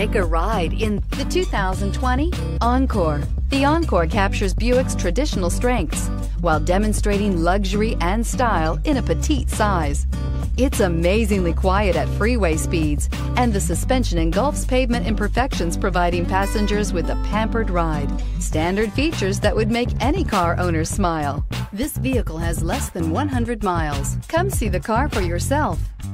Take a ride in the 2020 Encore. The Encore captures Buick's traditional strengths while demonstrating luxury and style in a petite size. It's amazingly quiet at freeway speeds, and the suspension engulfs pavement imperfections, providing passengers with a pampered ride. Standard features that would make any car owner smile. This vehicle has less than 100 miles. Come see the car for yourself.